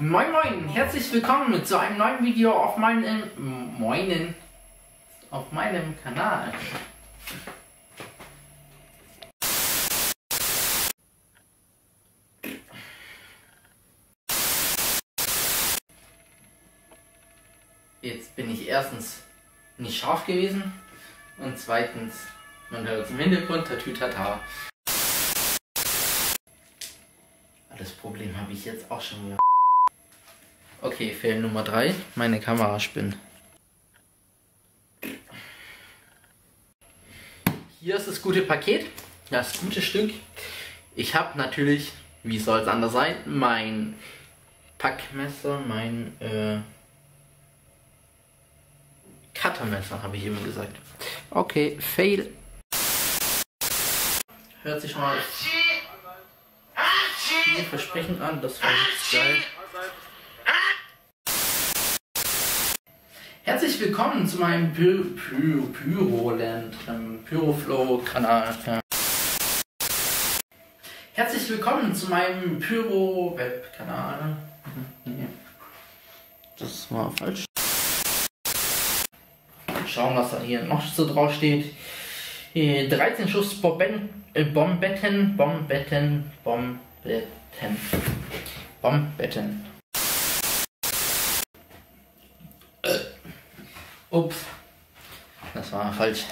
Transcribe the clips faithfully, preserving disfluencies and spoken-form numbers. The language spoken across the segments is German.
Moin Moin, herzlich willkommen zu einem neuen Video auf meinem Moinen auf meinem Kanal. Jetzt bin ich erstens nicht scharf gewesen und zweitens, man hört es im Hintergrund, Tatütata. Das Problem habe ich jetzt auch schon wieder. Okay, Fail Nummer drei, meine Kamera spinnt. Hier ist das gute Paket, das gute Stück. Ich habe natürlich, wie soll es anders sein, mein Packmesser, mein äh, Cuttermesser, habe ich immer gesagt. Okay, Fail. Hört sich schon mal viel versprechend an, das war jetzt geil. Herzlich willkommen zu meinem Py Py Pyroland, ähm, Pyroflow-Kanal. Ja. Herzlich willkommen zu meinem Pyro-Web-Kanal. Nee. Das war falsch. Schauen, was da hier noch so drauf steht. dreizehn Schuss Bomben, äh, Bombetten, Bombetten, Bombetten, Bombetten. Äh. Ups, das war falsch.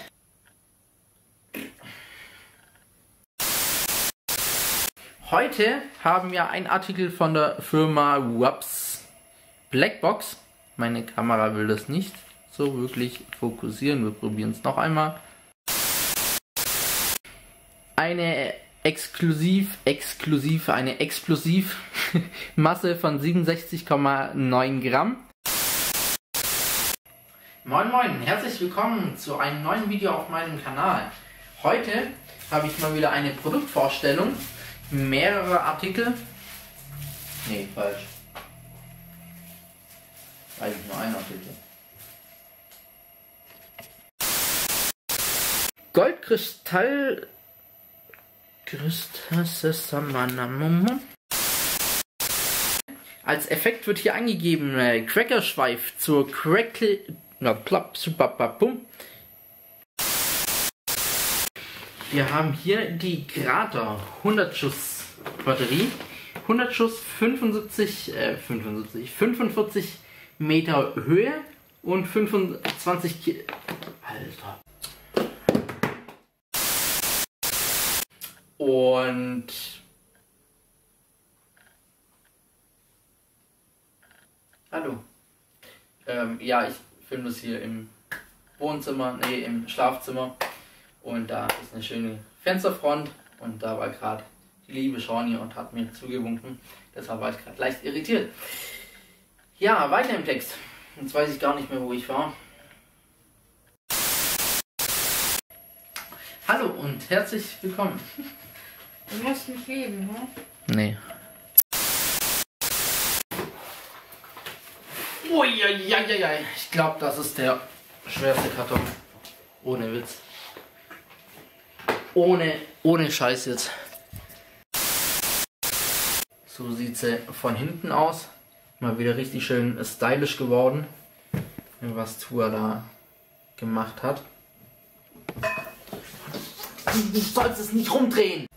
Heute haben wir einen Artikel von der Firma Waps Blackbox. Meine Kamera will das nicht so wirklich fokussieren. Wir probieren es noch einmal. Eine exklusiv, exklusiv, eine Explosivmasse von siebenundsechzig Komma neun Gramm. Moin Moin, herzlich willkommen zu einem neuen Video auf meinem Kanal. Heute habe ich mal wieder eine Produktvorstellung, mehrere Artikel. Nee, falsch. Eigentlich nur ein Artikel. Goldkristall Als Effekt wird hier angegeben äh, Crackerschweif zur Crackle. Na, klapp, super, bum. Wir haben hier die Krater hundert Schuss Batterie, hundert Schuss, fünfundsiebzig, äh, fünfundsiebzig, fünfundvierzig Meter Höhe und fünfundzwanzig Kilo. Alter. Und hallo. Ähm, ja, ich filme das hier im Wohnzimmer, nee, im Schlafzimmer. Und da ist eine schöne Fensterfront und da war gerade die liebe Shawnee und hat mir zugewunken. Deshalb war ich gerade leicht irritiert. Ja, weiter im Text. Jetzt weiß ich gar nicht mehr, wo ich war. Hallo und herzlich willkommen. Du musst nicht leben, ne? Nee. Uiuiuiui. Ich glaube, das ist der schwerste Karton. Ohne Witz. Ohne, ohne Scheiß jetzt. So sieht sie von hinten aus. Mal wieder richtig schön stylisch geworden. Was Tua da gemacht hat. Du sollst es nicht rumdrehen.